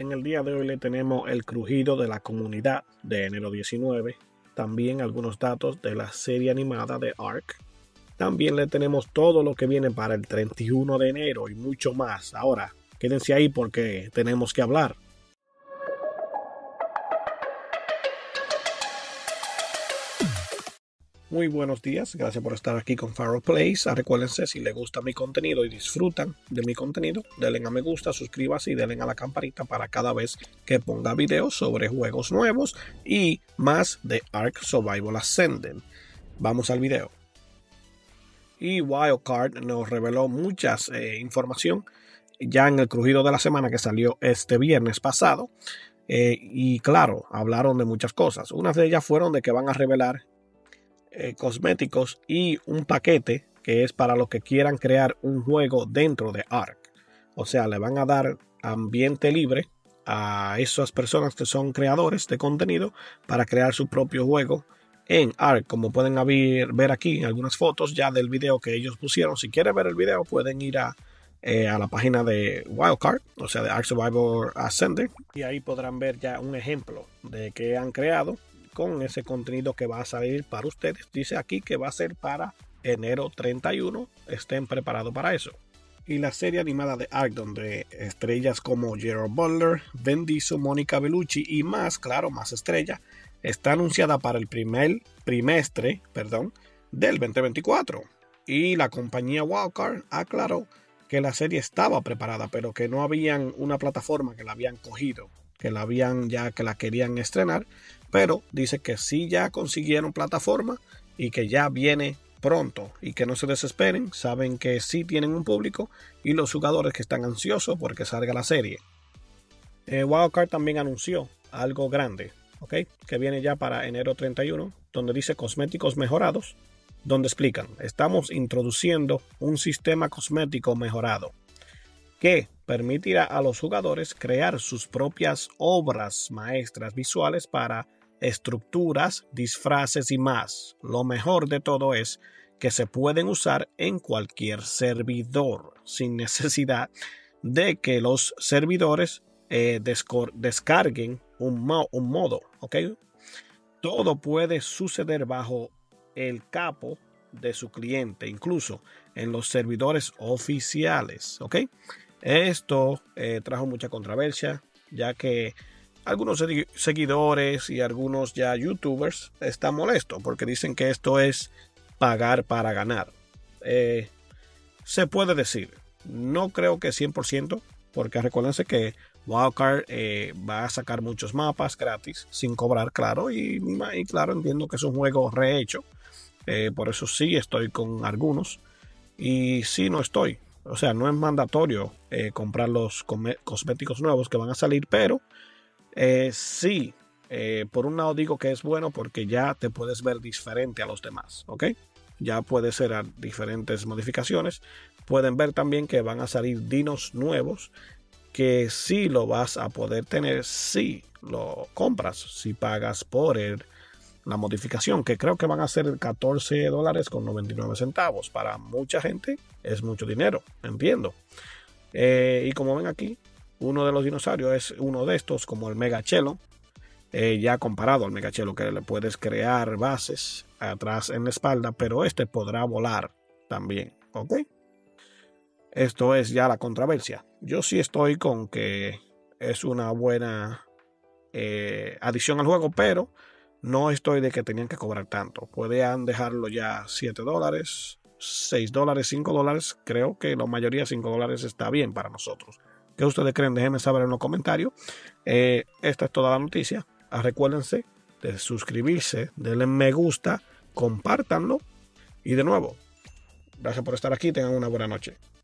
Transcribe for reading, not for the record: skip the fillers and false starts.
En el día de hoy le tenemos el crujido de la comunidad de enero 19, también algunos datos de la serie animada de Ark. También le tenemos todo lo que viene para el 31 de enero y mucho más. Ahora, quédense ahí porque tenemos que hablar. Muy buenos días, gracias por estar aquí con Faro Plays. Recuérdense, si les gusta mi contenido y disfrutan de mi contenido, denle a me gusta, suscríbanse y denle a la campanita para cada vez que ponga videos sobre juegos nuevos y más de Ark Survival Ascended. Vamos al video. Y Wildcard nos reveló muchas información ya en el crujido de la semana que salió este viernes pasado. Y claro, hablaron de muchas cosas. Unas de ellas fueron de que van a revelar cosméticos y un paquete que es para los que quieran crear un juego dentro de Ark. O sea, le van a dar ambiente libre a esas personas que son creadores de contenido para crear su propio juego en Ark, como pueden ver aquí en algunas fotos ya del video que ellos pusieron. Si quieren ver el video pueden ir a la página de Wildcard, o sea de Ark Survival Ascended, y ahí podrán ver ya un ejemplo de que han creado con ese contenido que va a salir para ustedes. Dice aquí que va a ser para enero 31. Estén preparados para eso. Y la serie animada de Ark, donde estrellas como Gerald Butler, Vin Diesel, Mónica Bellucci y más, claro, más estrellas, está anunciada para el primer trimestre del 2024. Y la compañía Wildcard aclaró que la serie estaba preparada, pero que no habían una plataforma que la habían cogido, que la querían estrenar, pero dice que sí ya consiguieron plataforma y que ya viene pronto y que no se desesperen, saben que sí tienen un público y los jugadores que están ansiosos porque salga la serie. Wildcard también anunció algo grande, que viene ya para enero 31, donde dice cosméticos mejorados, donde explican, estamos introduciendo un sistema cosmético mejorado que permitirá a los jugadores crear sus propias obras maestras visuales para estructuras, disfraces y más. Lo mejor de todo es que se pueden usar en cualquier servidor sin necesidad de que los servidores descarguen un modo. Todo puede suceder bajo el capo de su cliente, incluso en los servidores oficiales. Esto trajo mucha controversia, ya que algunos seguidores y algunos ya youtubers están molestos porque dicen que esto es pagar para ganar. Se puede decir, no creo que 100%, porque recuérdense que Wildcard va a sacar muchos mapas gratis sin cobrar, claro, y claro, entiendo que es un juego rehecho, por eso sí estoy con algunos y sí no estoy. O sea, no es mandatorio comprar los cosméticos nuevos que van a salir, pero sí, por un lado digo que es bueno porque ya te puedes ver diferente a los demás, ya puede ser a diferentes modificaciones. Pueden ver también que van a salir dinos nuevos que sí lo vas a poder tener si lo compras, si pagas por la modificación, que creo que van a ser $14.99. Para mucha gente es mucho dinero, entiendo. Y como ven aquí, uno de los dinosaurios es uno de estos, como el Megachelo, ya comparado al Megachelo, que le puedes crear bases atrás en la espalda, pero este podrá volar también. Esto es ya la controversia. Yo sí estoy con que es una buena adición al juego, pero no estoy de que tenían que cobrar tanto. Podían dejarlo ya $7, $6, $5. Creo que la mayoría $5 está bien para nosotros. ¿Qué ustedes creen? Déjenme saber en los comentarios. Esta es toda la noticia. Recuérdense de suscribirse, denle me gusta, compártanlo. Y de nuevo, gracias por estar aquí. Tengan una buena noche.